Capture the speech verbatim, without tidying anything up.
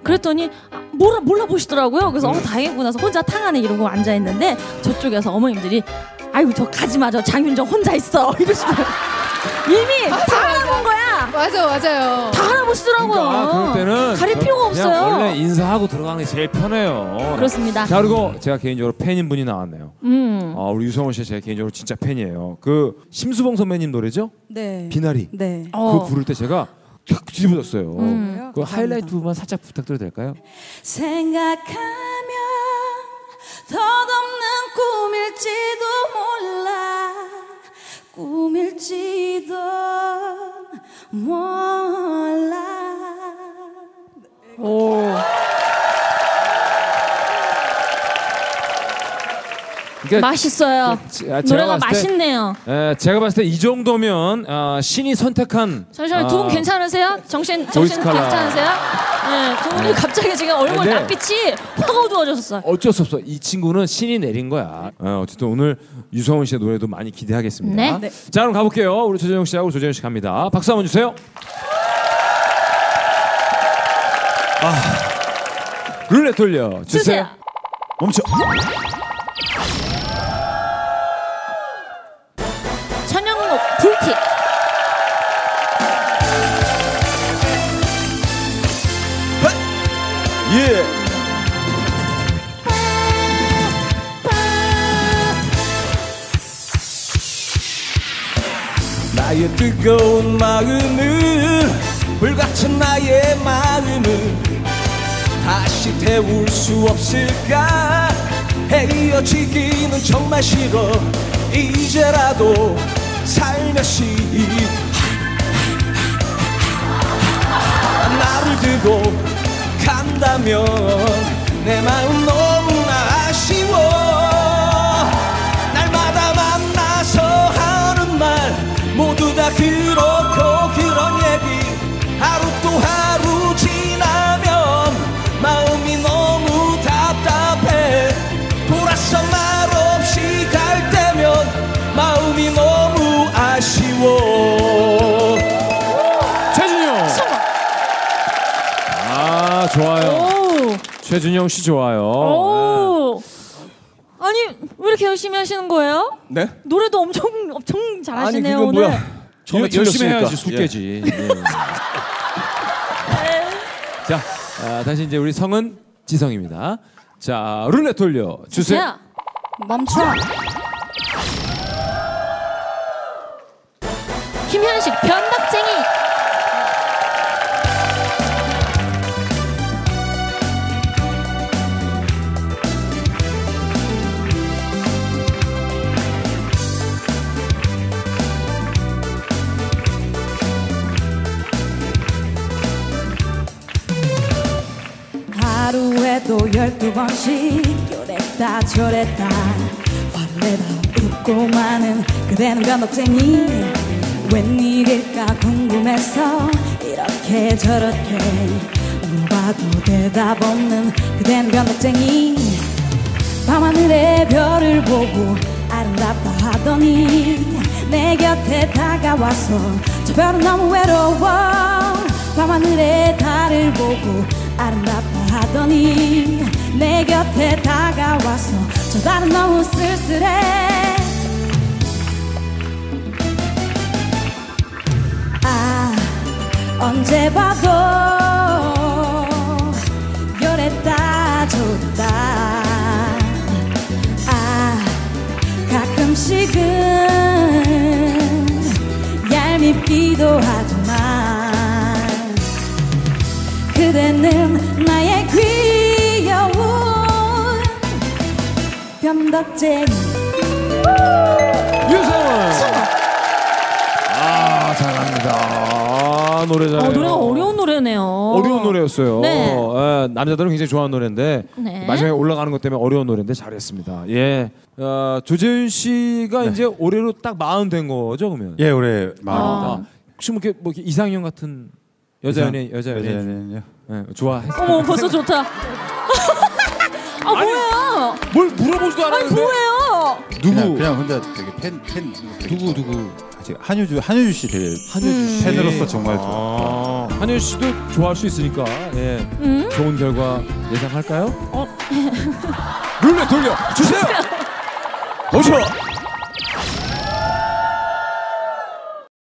그랬더니 아, 몰라 몰라 보시더라고요. 그래서 어 다행이구나. 해서 혼자 탕 안에 이러고 앉아 있는데 저쪽에서 어머님들이 아이고 저 가지 마. 저 장윤정 혼자 있어. 이러시더라고요. 이미 맞아, 다 알아본 거야. 맞아 맞아요. 다 알아보시더라고요. 그러니까 그럴 때는 가릴 필요가 없어요. 원래 인사하고 들어가는 게 제일 편해요. 그렇습니다. 자 그리고 제가 개인적으로 팬인 분이 나왔네요. 음. 어, 우리 유성원 씨 제가 개인적으로 진짜 팬이에요. 그 심수봉 선배님 노래죠? 네. 비나리. 네. 그거 어. 부를 때 제가 탁 뒤집어졌어요. 음. 그 하이라이트 부분만 살짝 부탁드려도 될까요? 생각하면 덧없는 꿈일지도 몰라 꿈일지도 몰라. 오. 그러니까 맛있어요. 그, 제가 노래가 봤을 때, 맛있네요. 에, 제가 봤을 때 이 정도면 어, 신이 선택한. 잠시만요. 두 분 아, 괜찮으세요? 정신 정신 보이스 컬러. 괜찮으세요? 네, 두 분이 갑자기 지금 얼굴 근데 낯빛이 확 어두워졌어. 어쩔 수 없어. 이 친구는 신이 내린 거야. 어, 어쨌든 오늘 유성원 씨의 노래도 많이 기대하겠습니다. 네. 네. 자 그럼 가볼게요. 우리 조재영 씨하고 조재현 씨 갑니다. 박수 한번 주세요. 아, 룰렛 돌려 주세요. 주세요. 멈춰. 천연목 불팁. 예. 나의 뜨거운 마음을 불같은 나의 마음을 다시 태울 수 없을까. 헤어지기는 정말 싫어. 이제라도 살며시 나를 두고 간다면 내 마음 너무나 아쉬워. 날마다 만나서 하는 말 모두 다 그렇고 그런 얘기 하루 또 하루 지나면 마음이 너무 답답해. 돌아서 말 없이 갈 때면 마음이 너무 아쉬워. 최준용. 아 좋아요. 오. 최준용 씨 좋아요. 오. 아니 왜 이렇게 열심히 하시는 거예요? 네? 노래도 엄청 엄청 잘하시네요 아니, 그거 오늘. 뭐야? 처음에 열심히 틀렸으니까. 해야지 숙깨지. 예. 자 아, 다시 이제 우리 성은 지성입니다. 자 룰렛 돌려 주세요. 자, 멈춰. 김현식 변덕쟁이. 하루에도 열두 번씩 요랬다 저랬다 화를 내다 웃고 마는 그대는 변덕쟁이. 웬일일까 궁금해서 이렇게 저렇게 물어봐도 대답 없는 그대는 변덕쟁이. 밤하늘의 별을 보고 아름답다 하더니 내 곁에 다가와서 저 별은 너무 외로워. 밤하늘의 달을 보고 아름답다 하더니 내 곁에 다가와서 저 달은 너무 쓸쓸해. 아 언제 봐도 요랬다 저랬다. 아 가끔씩은 얄밉기도 하지만 그대는 나의 귀여운 변덕쟁이. 유성원. 아 잘합니다. 아, 노래 잘해요. 어, 노래가 어려운 노래네요. 어려운 노래였어요. 네. 예, 남자들은 굉장히 좋아하는 노래인데 네. 마지막에 올라가는 것 때문에 어려운 노래인데 잘했습니다. 예. 어, 조재윤 씨가 네. 이제 올해로 딱 마흔 된 거죠, 그러면? 예, 올해 마흔. 아, 혹시 뭐 이렇게, 뭐 이렇게 이상형 같은 여자 연예인, 여자 연예인 연예인요? 예, 좋아했어요. 어머 벌써 좋다. 아 뭐예요? 뭘 물어보지도 아니 않았는데. 뭐예요? 누구? 그냥, 그냥 혼자 되게 팬, 팬. 누구 누구? 제가 한효주, 한효주 씨 되게 한효주 씨. 팬으로서 정말 아. 한효연 씨도 좋아할 수 있으니까 예. 음? 좋은 결과 예상할까요? 어. 룰렛 돌려 주세요. 오셔.